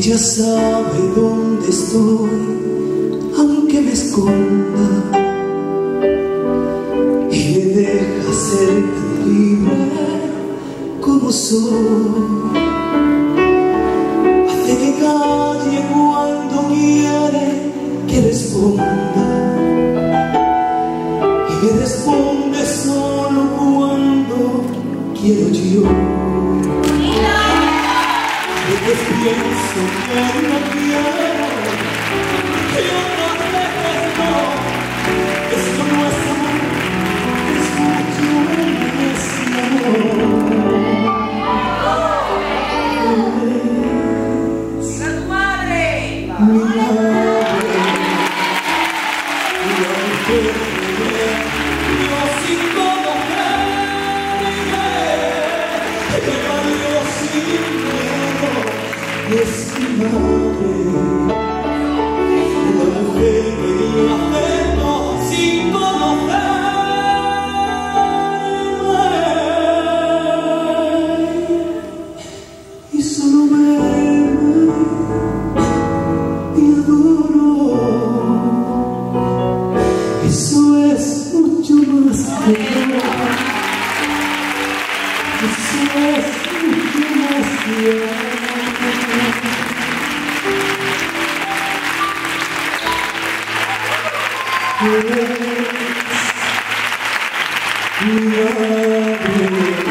Ella sabe dónde estoy, aunque me esconda, y me deja ser tan libre como soy. Hace que calle cuando quiere que responda, y me responde solo cuando quiero yo. Pienso que no quiero, que otros dejes no. Esto no es amor, es mucho más amor. ¡Siga tu madre! Mi madre, la mujer yo sin conocer, pero yo sin miedo. Es mi madre, la mujer que yo acepto sin conocerme, y solo verme y adoro. Eso es mucho más que amor. Eso es mucho más que amor. Mi madre.